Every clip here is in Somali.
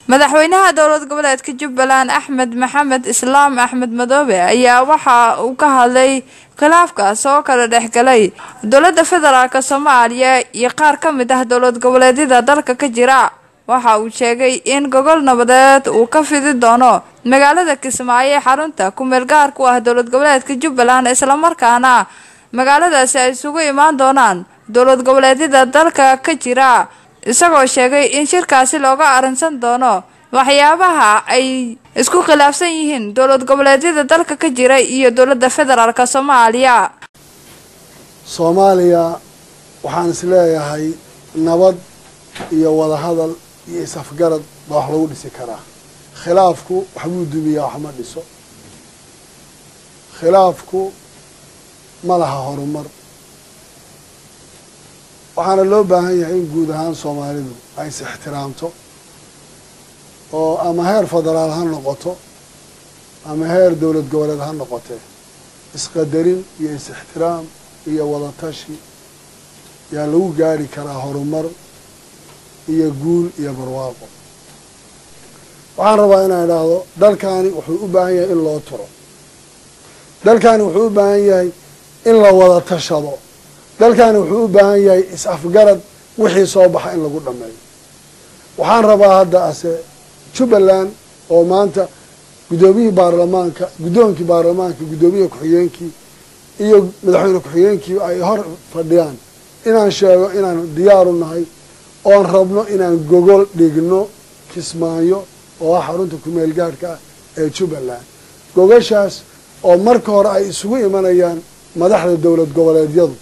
madaxweynaha dowlad goboleedka Jubbaland Axmed Maxamed Islaam Axmed Madoobe ayaa waxa uu ka hadlay khilaafka soo kala dhexgalay dowladda federaalka Soomaaliya iyo qaar ka mid ah dowlad goboleedyada dalka ka jira. waxa uu sheegay in gogol nabadeed uu ka fidi doono magaalada Kismaayo xarunta ku meel gaar ku ah dowlad goboleedka Jubbaland isla markaana magaaladaasi ay isugu imaan doonaan dowlad goboleedyada dalka ka jira. isagoo sheegay in shirkaasi looga arinsan doono waxyaabaha ay isku khilaafsan yihiin dowlad goboleedyada dalka ka jira iyo dowladda federaalka Soomaaliya waxaan isleeyahay nabad iyo wada hadal iyo isafgarad wax lagu dhisi karaa. khilaafku wax buu dumiyaa wax ma dhiso. khilaafku ma laha horumar. waxaana loo baahan yahay in guud ahaan Soomaalidu ay is ixtiraamto oo ama heer federaal ha noqoto ama heer dowlad goboleed ha noqote isqadarin iyo is ixtiraam iyo wada tashi yaa lagu gaari karaa horumar iyo guul iyo barwaaqo. waxaan rabaa inaan idhaahdo dalkani wuxuu u baahan yahay in loo turo. dalkani wuxuu u baahan yahay in la wada tashado. dalkani wuxuu u baahan yahay is-afgarad wixii soo baxa in lagu dhameeyo. waxaan rabaa hadda ase Jubbaland oo maanta gudoomiyaha baarlamaanka gudoomiyaha ku-xigeenkii iyo madaxweyne ku-xigeenkii ay hor fadhiyaan inaan sheego inaan diyaar u nahay oon rabno inaan gogol dhigno Kismaayo oo xarunta ku meel gaarka ah ee Jubbaland. gogoshaas oo marka hore ay isugu imanayaan madaxda dowlad goboleedyadu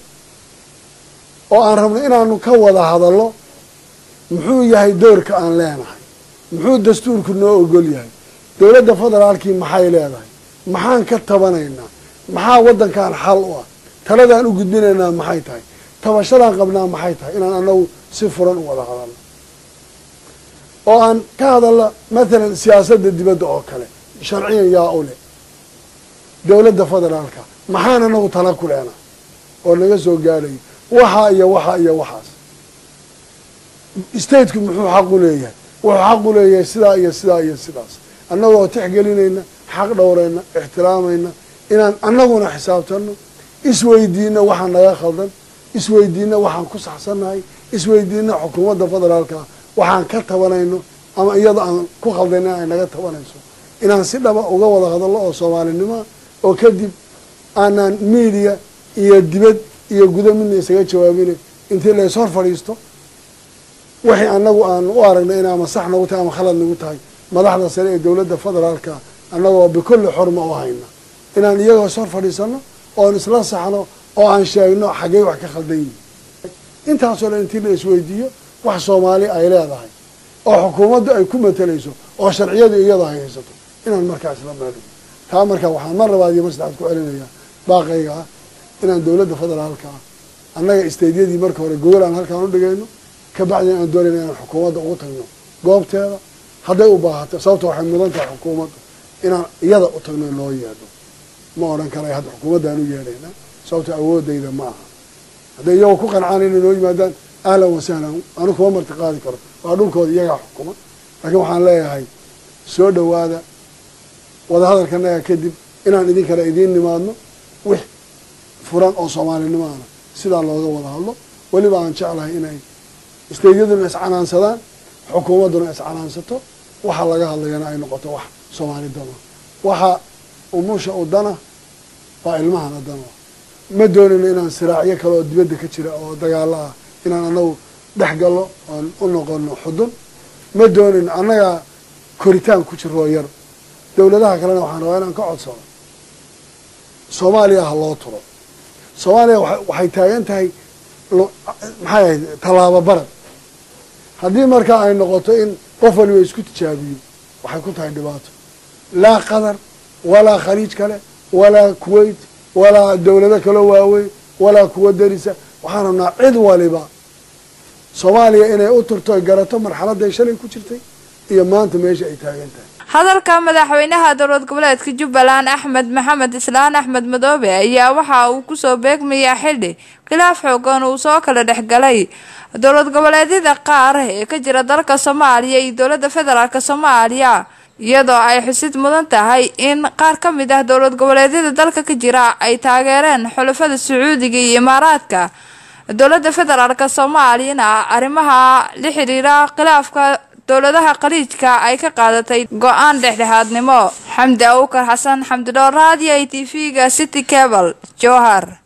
oo aan rabno inaanu ka wada hadallo muxuu yahay doorka aan leenahay, muxuu dastuurku noo ogol yahay, dowladda federaalkii maxay leedahay, maxaan ka tabanaynaa, maxaa waddankan xal u ah, taladaan u gudbinaynaa maxay tahay, tabashadaan qabnaa maxay tahay, inaan anagu si furan u wada hadalno oo aan ka hadalno mathalan siyaasadda dibadda oo kale sharciyan yaa u leh dowladda federaalka maxaan anagu tala ku leenaa oo naga soo gaadhayo waxa iyo waxaas. stateku muxuu xaq u leeyahay, wuxuu xaq u leeyahay sidaa iyo sidaa iyo sidaas, annagoo tixgelinayna, xaq dhowrayna, ixtiraamayna, inaan annaguna xisaabtano, isweydiino waxaan naga khaldan, isweydiino waxaan ku saxsannahay, isweydiino xukuumadda federaalka waxaan ka tabanayno ama iyada aan ku khaldayna ay naga tabanayso, inaan si dhaba uga wada hadallo oo Soomaalinimo oo kadib aanaan media iyo dibad iyo gudo midna isaga jawaabin intii la soo fadhiisto wixii anagu aan u aragnay in ama sax nagu tahay ama khalad nagu tahay madaxda sare ee dowladda federaalka anagoo bikulli xurmo u hayna inaan iyaga soo fadhiisano oo isla saxno oo aan sheegno xagee wax ka khaldan yihiin. intaas oo intii la isweydiiyo wax Soomaali ay leedahay oo xukuumaddu ay ku matalayso oo sharciyadu iyada ay haysato inaan markaas la maadno. taa markaa waxaan mar labaad iyo mar saddexaad ku celinayaa baaqayga inaan dowladda federaalka annaga isteediyadii marka hore gogol aan halkaan u dhigayno ka bacdina aan doonayno inaan xukuumadda ugu tagno goobteeda hadday u baahato sababta waxay mudan tahay xukuumadda inaan iyada u tagno loo yeedho. ma odhan karay hadda xukuumaddaan u yeedhayna sababta awoodayda ma aha. hadday iyagoo ku qancaan inay noo yimaadaan ahlan wa sahlan anu kuma marti qaadi karo waa dhulkooda iyagaa xukuma. laakiin waxaan leeyahay soo dhawaada wadahadalkanaga kadib inaan idinkana idiin nimaadno wix furan oo Soomaalinimada sidaa looga wada hadlo. weliba aan jeclahay inay isteediyaduna iscanaansadaan xukuumadduna iscanaansato waxa laga hadlayana ay noqoto wax Soomaali dana waxa umusha u dana waa ilmahana dana. ma doonayno inaan siraacyo kale oo dibadda ka jira oo dagaalo ah inaan anagu dhex gallo oon u noqono xudun. ma doonayno annaga koritaan ku jiro yar. dowladaha kalena waxaan rabaa inaan ka codsano Soomaaliya ha loo turo. Soomaaliya waxay taagan tahay maxay ahayd tallaabo barad. haddii markaa ay noqoto in qof waliba isku tijaabiyo waxay ku tahay dhibaato. laa Qatar walaa khaliij kale walaa Kuwait walaa dowlado kale waaweyn walaa kuwa darisa. waxaan rabnaa cid waliba Soomaaliya inay u turto ay garato marxaladda ay shalay ku jirtay iyo maanta meesha ay taagan tahay. hadalka madaxweynaha dowlad goboleedka Jubbaland Axmed Maxamed Islaan Axmed Madoobe ayaa waxa uu ku soo beegmaya xilli khilaaf xoogan uu soo kala dhaxgalay dowlad goboleedyada qaar ee ka jira dalka Soomaaliya iyo dowladda federaalka Soomaaliya iyadoo ay xusid mudan tahay in qaar ka mid ah dowlad goboleedyada dalka ka jira ay taageereen xulafada Sacuudiga iyo Imaaraadka dowladda federaalka Soomaaliya arrimaha la xiriira khilaafka dowladaha qaliijka ay ka qaadatay go'aan dhexdhexaadnimo. Xamdi Awkar Xasan, Xamdi Dhoor, Radio TV-ga City Cable, Jowhar.